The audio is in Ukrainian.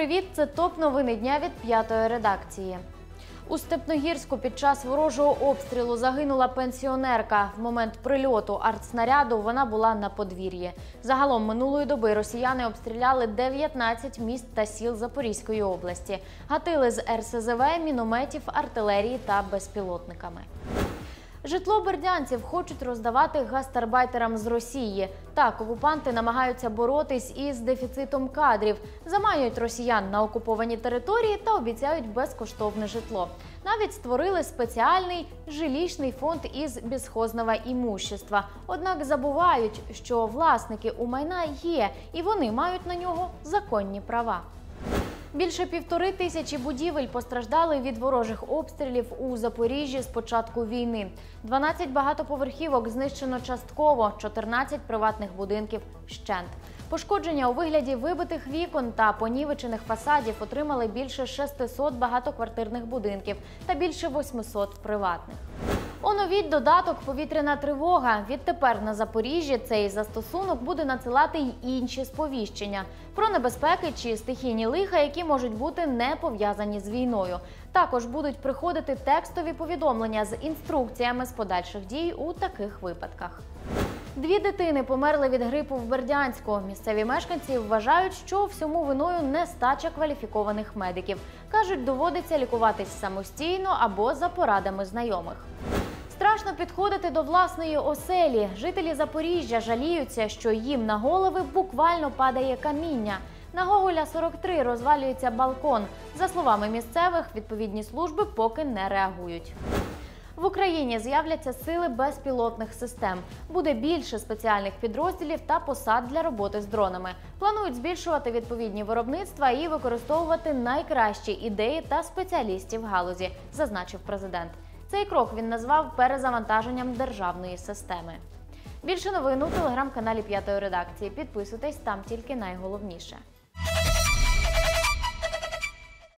Привіт! Це топ-новини дня від п'ятої редакції. У Степногірську під час ворожого обстрілу загинула пенсіонерка. В момент прильоту артснаряду вона була на подвір'ї. Загалом минулої доби росіяни обстріляли 19 міст та сіл Запорізької області. Гатили з РСЗВ, мінометів, артилерії та безпілотниками. Житло бердянців хочуть роздавати гастарбайтерам з Росії. Так, окупанти намагаються боротись із дефіцитом кадрів, заманюють росіян на окуповані території та обіцяють безкоштовне житло. Навіть створили спеціальний жилищний фонд із бесхозного імущества. Однак забувають, що власники у майна є, і вони мають на нього законні права. Більше 1500 будівель постраждали від ворожих обстрілів у Запоріжжі з початку війни. 12 багатоповерхівок знищено частково, 14 приватних будинків – вщент. Пошкодження у вигляді вибитих вікон та понівечених фасадів отримали більше 600 багатоквартирних будинків та більше 800 приватних. Оновіть додаток «Повітряна тривога». Відтепер на Запоріжжі цей застосунок буде надсилати й інші сповіщення про небезпеки чи стихійні лиха, які можуть бути не пов'язані з війною. Також будуть приходити текстові повідомлення з інструкціями з подальших дій у таких випадках. 2 дитини померли від грипу в Бердянську. Місцеві мешканці вважають, що всьому виною нестача кваліфікованих медиків. Кажуть, доводиться лікуватись самостійно або за порадами знайомих. Страшно підходити до власної оселі. Жителі Запоріжжя жаліються, що їм на голови буквально падає каміння. На Гоголя 43 розвалюється балкон. За словами місцевих, відповідні служби поки не реагують. В Україні з'являться сили безпілотних систем. Буде більше спеціальних підрозділів та посад для роботи з дронами. Планують збільшувати відповідні виробництва і використовувати найкращі ідеї та спеціалістів галузі, зазначив президент. Цей крок він назвав перезавантаженням державної системи. Більше новин у телеграм-каналі П'ятої редакції. Підписуйтесь, там тільки найголовніше.